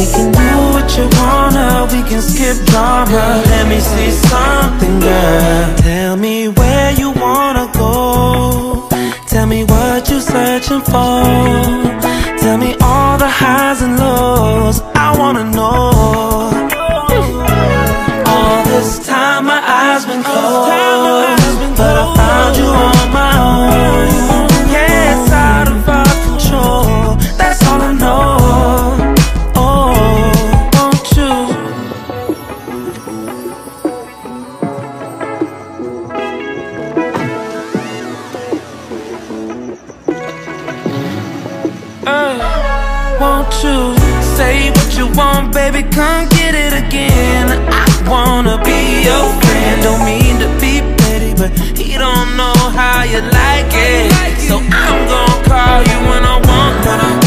We can do what you wanna, we can skip drama. Let me see something, girl. Tell me where you wanna go. Tell me what you're searching for. Tell me all the highs and lows, I wanna know. All this time my eyes been closed, but I found you on my own. Yeah, it's out of our control, that's all I know. Oh, won't you? Won't you say what you want, baby, come get it again. I wanna be your friend, don't mean to be petty, but he don't know how you like it. So I'm gonna call you when I want